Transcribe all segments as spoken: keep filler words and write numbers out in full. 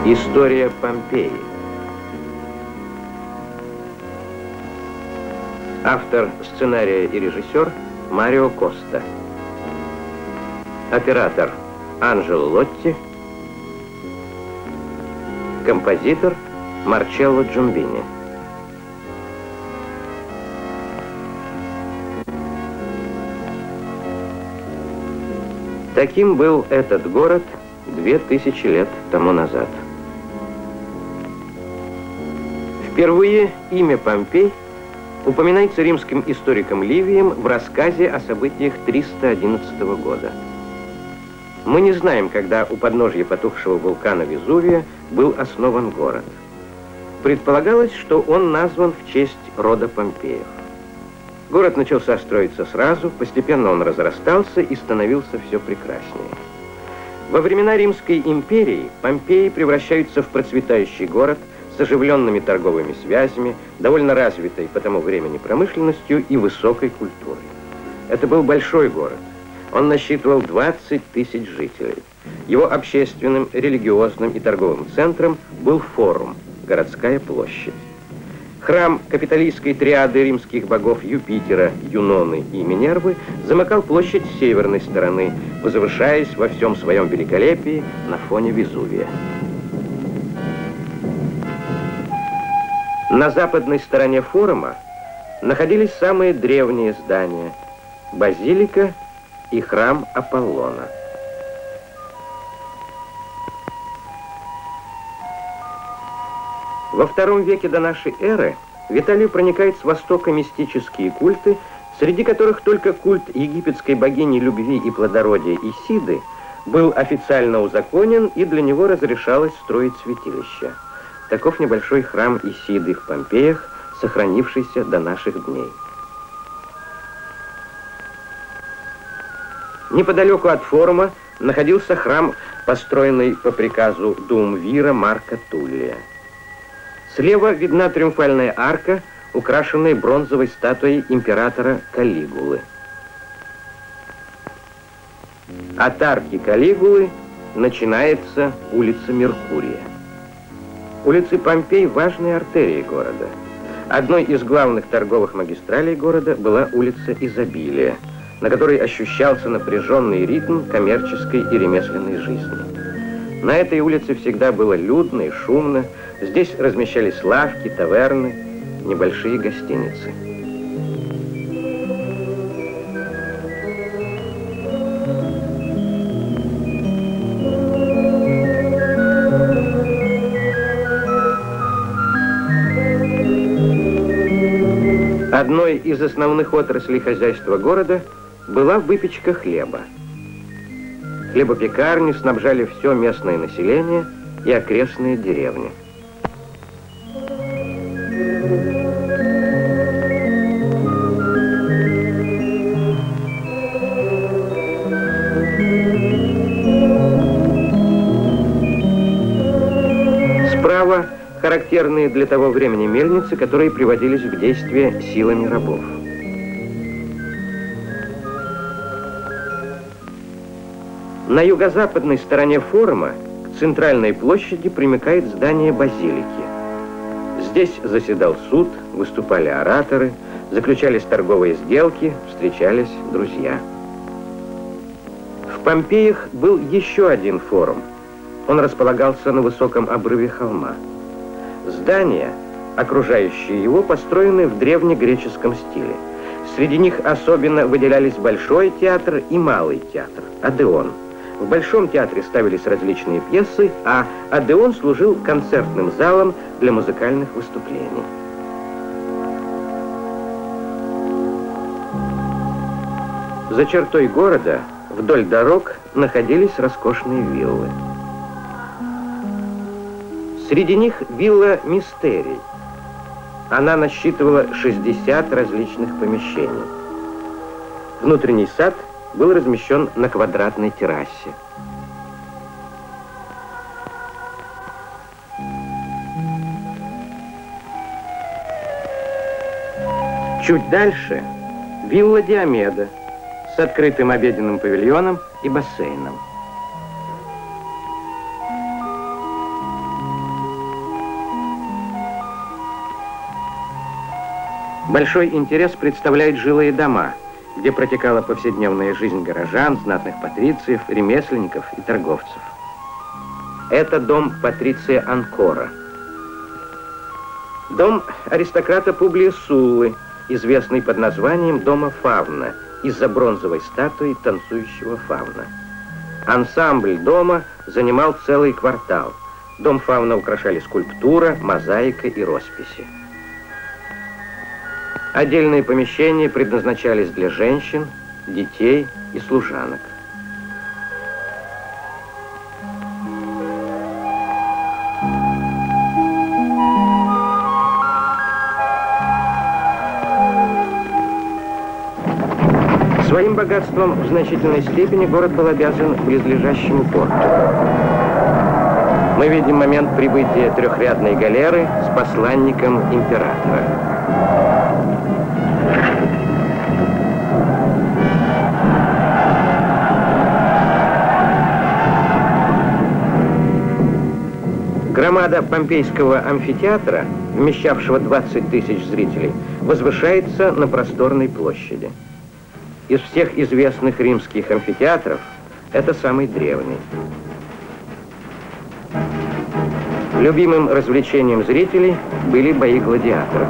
История Помпеи. Автор сценария и режиссер Марио Коста. Оператор Анджело Лотти. Композитор Марчелло Джумбини. Таким был этот город две тысячи лет тому назад. Впервые имя Помпей упоминается римским историком Ливием в рассказе о событиях триста одиннадцатого года. Мы не знаем, когда у подножья потухшего вулкана Везувия был основан город. Предполагалось, что он назван в честь рода Помпеев. Город начался строиться сразу, постепенно он разрастался и становился все прекраснее. Во времена Римской империи Помпеи превращаются в процветающий город с оживленными торговыми связями, довольно развитой по тому времени промышленностью и высокой культурой. Это был большой город. Он насчитывал двадцать тысяч жителей. Его общественным, религиозным и торговым центром был форум, городская площадь. Храм капитолийской триады римских богов Юпитера, Юноны и Минервы замыкал площадь с северной стороны, возвышаясь во всем своем великолепии на фоне Везувия. На западной стороне форума находились самые древние здания – базилика и храм Аполлона. Во втором веке до нашей эры в Италию проникают с востока мистические культы, среди которых только культ египетской богини любви и плодородия Исиды был официально узаконен, и для него разрешалось строить святилища. Таков небольшой храм Исиды в Помпеях, сохранившийся до наших дней. Неподалеку от форума находился храм, построенный по приказу Дуумвира Марка Туллия. Слева видна триумфальная арка, украшенная бронзовой статуей императора Калигулы. От арки Калигулы начинается улица Меркурия. Улицы Помпей – важные артерии города. Одной из главных торговых магистралей города была улица Изобилия, на которой ощущался напряженный ритм коммерческой и ремесленной жизни. На этой улице всегда было людно и шумно. Здесь размещались лавки, таверны, небольшие гостиницы. Одной из основных отраслей хозяйства города была выпечка хлеба. Хлебопекарни снабжали все местное население и окрестные деревни. Справа характерные для того времени мельницы, которые приводились в действие силами рабов. На юго-западной стороне форума к центральной площади примыкает здание базилики. Здесь заседал суд, выступали ораторы, заключались торговые сделки, встречались друзья. В Помпеях был еще один форум. Он располагался на высоком обрыве холма. Здания, окружающие его, построены в древнегреческом стиле. Среди них особенно выделялись Большой театр и Малый театр, Адеон. В Большом театре ставились различные пьесы, а Адеон служил концертным залом для музыкальных выступлений. За чертой города, вдоль дорог, находились роскошные виллы. Среди них вилла Мистерий. Она насчитывала шестьдесят различных помещений. Внутренний сад был размещен на квадратной террасе. Чуть дальше вилла Диомеда с открытым обеденным павильоном и бассейном. Большой интерес представляют жилые дома, где протекала повседневная жизнь горожан, знатных патрициев, ремесленников и торговцев. Это дом патриция Анкора. Дом аристократа Публия Суллы, известный под названием дома Фавна, из-за бронзовой статуи танцующего фавна. Ансамбль дома занимал целый квартал. Дом Фавна украшали скульптура, мозаика и росписи. Отдельные помещения предназначались для женщин, детей и служанок. Своим богатством в значительной степени город был обязан близлежащему порту. Мы видим момент прибытия трехрядной галеры с посланником императора. Громада Помпейского амфитеатра, вмещавшего двадцать тысяч зрителей, возвышается на просторной площади. Из всех известных римских амфитеатров это самый древний. Любимым развлечением зрителей были бои гладиаторов.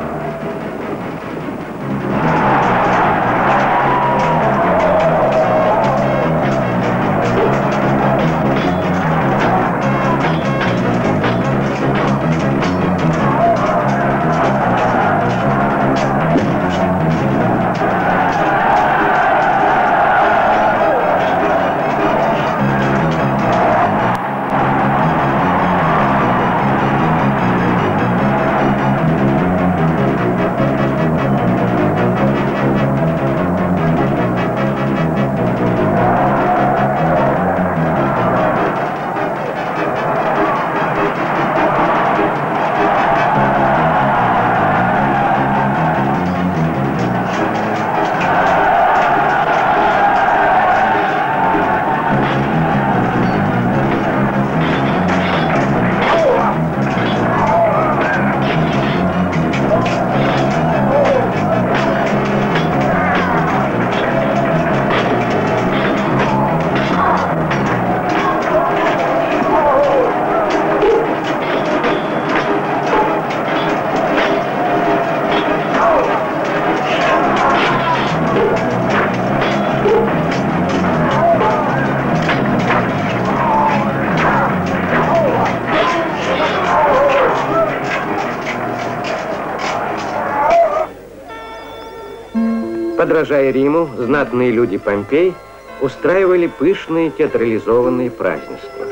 Подражая Риму, знатные люди Помпей устраивали пышные театрализованные празднества.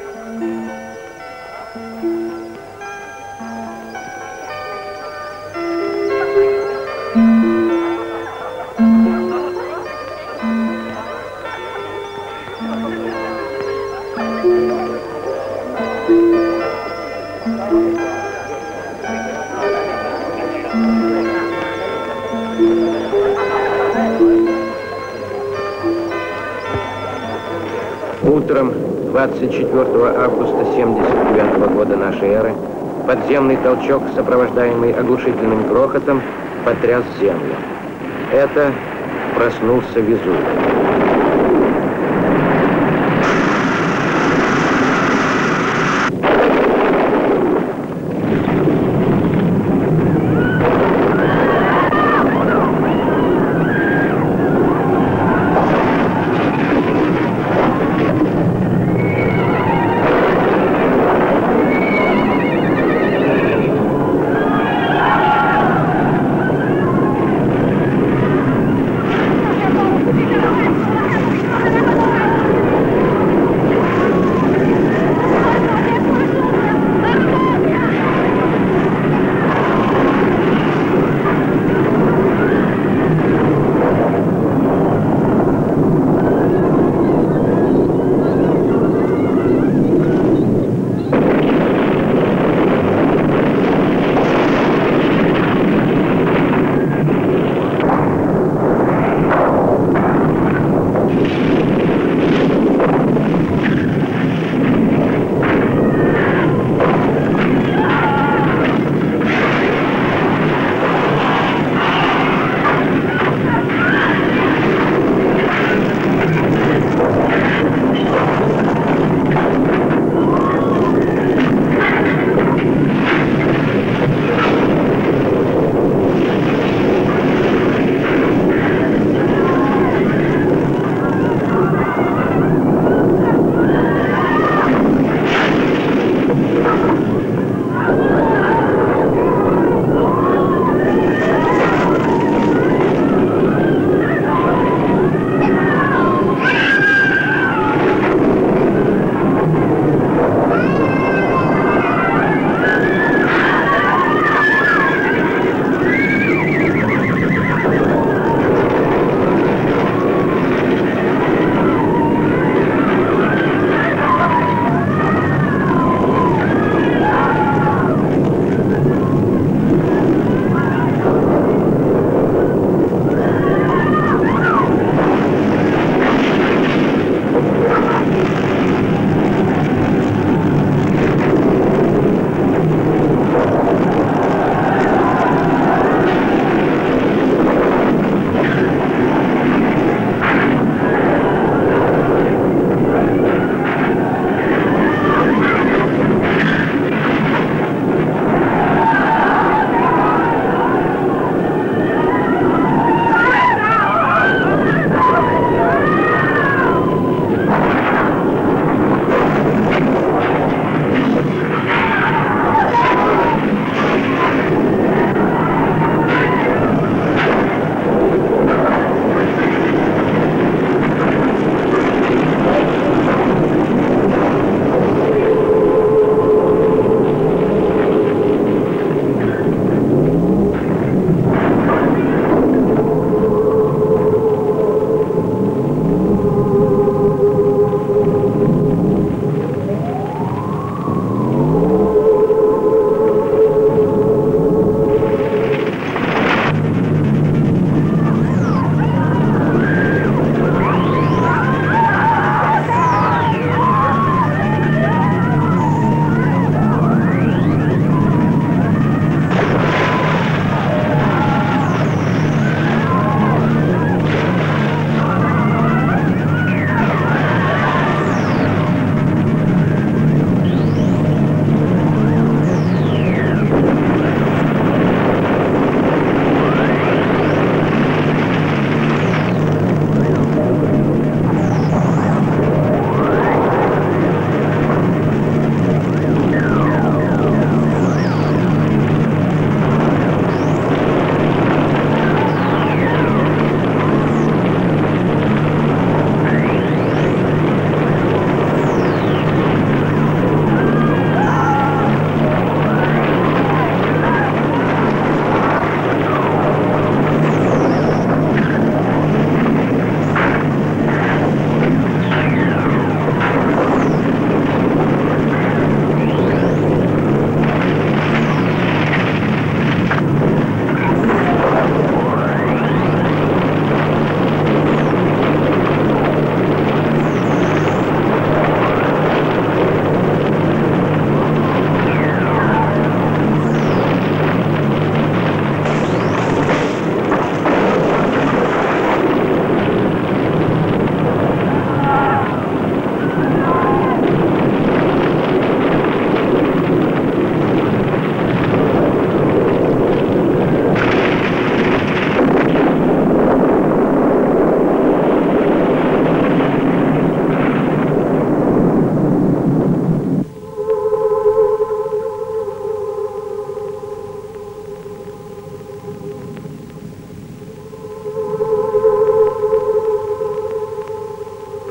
Утром двадцать четвёртого августа семьдесят девятого года нашей эры подземный толчок, сопровождаемый оглушительным грохотом, потряс землю. Это проснулся Везувий.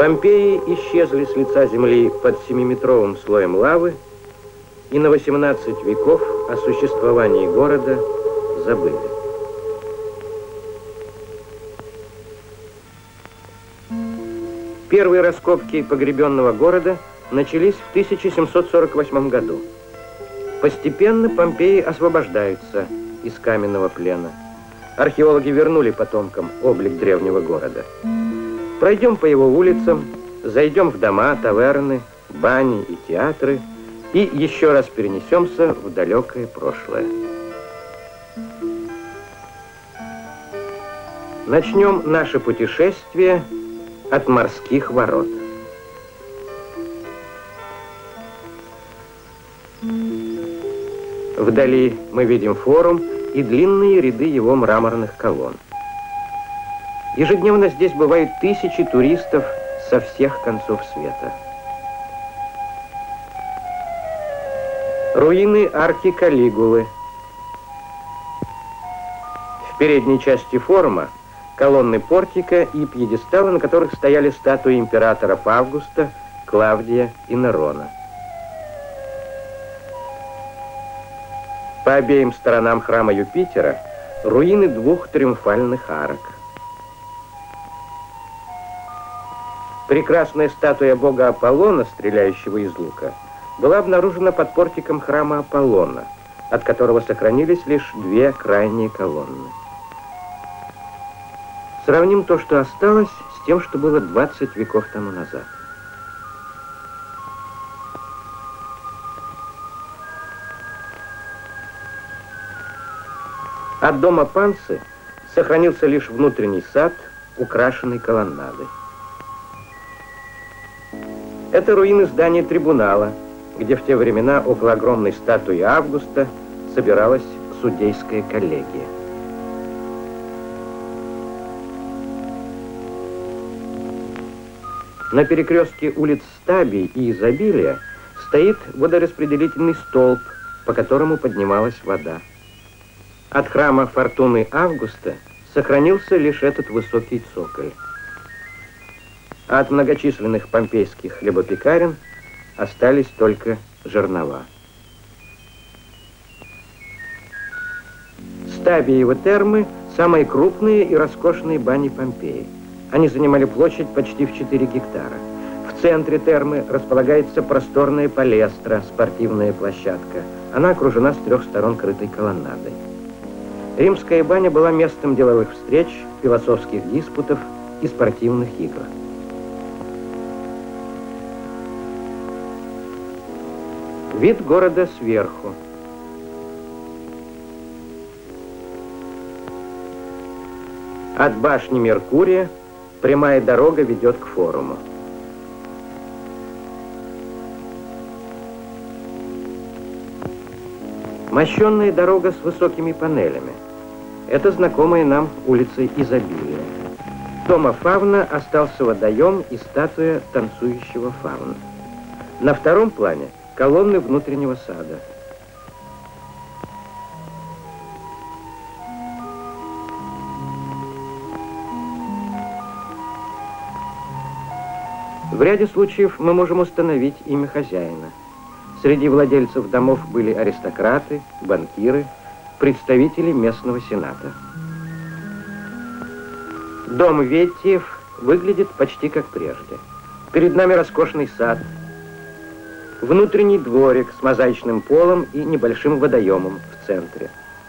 Помпеи исчезли с лица земли под семиметровым слоем лавы, и на восемнадцать веков о существовании города забыли. Первые раскопки погребенного города начались в тысяча семьсот сорок восьмом году. Постепенно Помпеи освобождаются из каменного плена. Археологи вернули потомкам облик древнего города. Пройдем по его улицам, зайдем в дома, таверны, бани и театры и еще раз перенесемся в далекое прошлое. Начнем наше путешествие от морских ворот. Вдали мы видим форум и длинные ряды его мраморных колонн. Ежедневно здесь бывают тысячи туристов со всех концов света. Руины арки Калигулы. В передней части форума колонны портика и пьедесталы, на которых стояли статуи императоров Августа, Клавдия и Нерона. По обеим сторонам храма Юпитера руины двух триумфальных арок. Прекрасная статуя бога Аполлона, стреляющего из лука, была обнаружена под портиком храма Аполлона, от которого сохранились лишь две крайние колонны. Сравним то, что осталось, с тем, что было двадцать веков тому назад. От дома Пансы сохранился лишь внутренний сад, украшенный колоннадой. Это руины здания трибунала, где в те времена около огромной статуи Августа собиралась судейская коллегия. На перекрестке улиц Стабий и Изобилия стоит водораспределительный столб, по которому поднималась вода. От храма Фортуны Августа сохранился лишь этот высокий цоколь. А от многочисленных помпейских хлебопекарен остались только жернова. Стабиевы термы – самые крупные и роскошные бани Помпеи. Они занимали площадь почти в четыре гектара. В центре термы располагается просторная палестра, спортивная площадка. Она окружена с трех сторон крытой колоннадой. Римская баня была местом деловых встреч, философских диспутов и спортивных игр. Вид города сверху. От башни Меркурия прямая дорога ведет к форуму. Мощенная дорога с высокими панелями. Это знакомая нам улица Изобилия. Дома Фавна остался водоем и статуя танцующего фавна. На втором плане колонны внутреннего сада. В ряде случаев мы можем установить имя хозяина. Среди владельцев домов были аристократы, банкиры, представители местного сената. Дом Веттиев выглядит почти как прежде. Перед нами роскошный сад, внутренний дворик с мозаичным полом и небольшим водоемом в центре.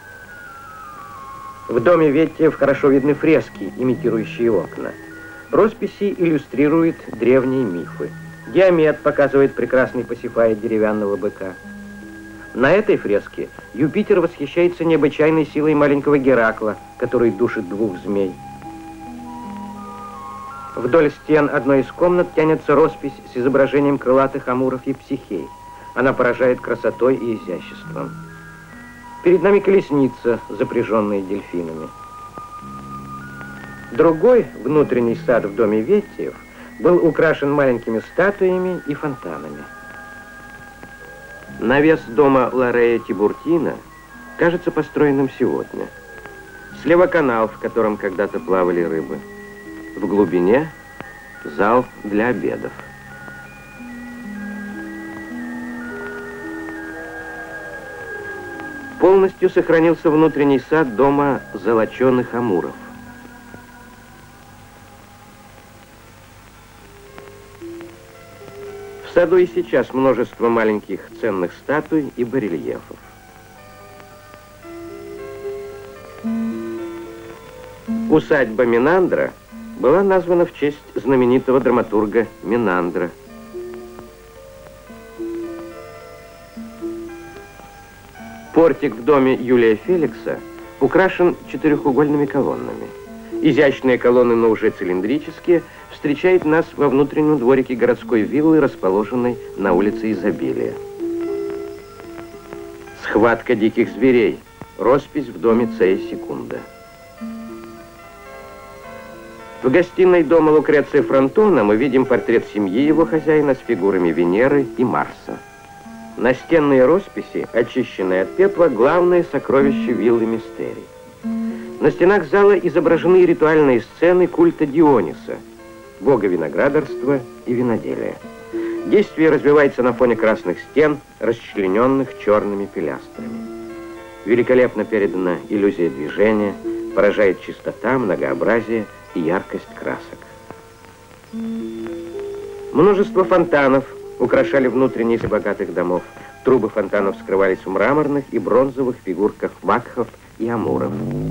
В доме Веттиев хорошо видны фрески, имитирующие окна. Росписи иллюстрируют древние мифы. Диомед показывает прекрасный Пасифай деревянного быка. На этой фреске Юпитер восхищается необычайной силой маленького Геракла, который душит двух змей. Вдоль стен одной из комнат тянется роспись с изображением крылатых амуров и психей. Она поражает красотой и изяществом. Перед нами колесница, запряженная дельфинами. Другой внутренний сад в доме Веттиев был украшен маленькими статуями и фонтанами. Навес дома Ларея Тибуртина кажется построенным сегодня. Слева канал, в котором когда-то плавали рыбы. В глубине Зал для обедов. Полностью сохранился внутренний сад дома золоченых амуров. В саду и сейчас множество маленьких ценных статуй и барельефов. Усадьба Менандра была названа в честь знаменитого драматурга Менандра. Портик в доме Юлия Феликса украшен четырехугольными колоннами. Изящные колонны, но уже цилиндрические, встречают нас во внутреннем дворике городской виллы, расположенной на улице Изобилия. Схватка диких зверей. Роспись в доме Цея Секунда. В гостиной дома Лукреция Фронтона мы видим портрет семьи его хозяина с фигурами Венеры и Марса. Настенные росписи, очищенные от пепла, главное сокровище виллы Мистерий. На стенах зала изображены ритуальные сцены культа Диониса, бога виноградарства и виноделия. Действие развивается на фоне красных стен, расчлененных черными пилястрами. Великолепно передана иллюзия движения, поражает чистота, многообразие и яркость красок. Множество фонтанов украшали внутренние богатых домов. Трубы фонтанов скрывались в мраморных и бронзовых фигурках вакхов и амуров.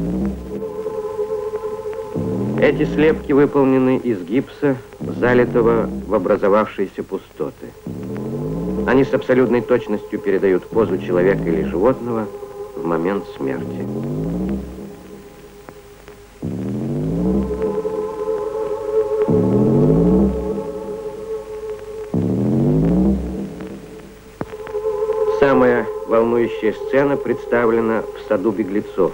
Эти слепки выполнены из гипса, залитого в образовавшиеся пустоты. Они с абсолютной точностью передают позу человека или животного в момент смерти. Самая волнующая сцена представлена в саду беглецов.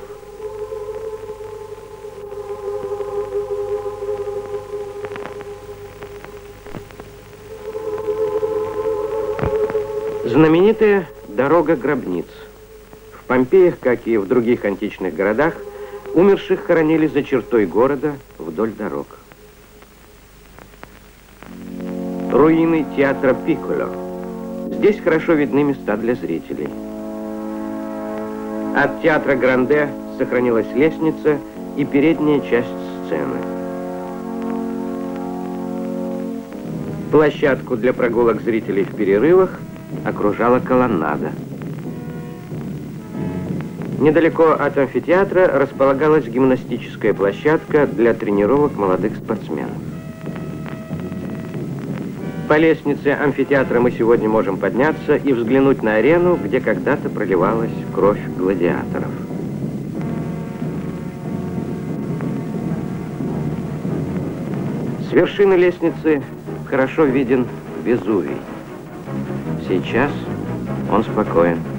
Знаменитая дорога гробниц. В Помпеях, как и в других античных городах, умерших хоронили за чертой города вдоль дорог. Руины театра Пикколо. Здесь хорошо видны места для зрителей. От театра Гранде сохранилась лестница и передняя часть сцены. Площадку для прогулок зрителей в перерывах окружала колоннада. Недалеко от амфитеатра располагалась гимнастическая площадка для тренировок молодых спортсменов. По лестнице амфитеатра мы сегодня можем подняться и взглянуть на арену, где когда-то проливалась кровь гладиаторов. С вершины лестницы хорошо виден Везувий. Сейчас он спокоен.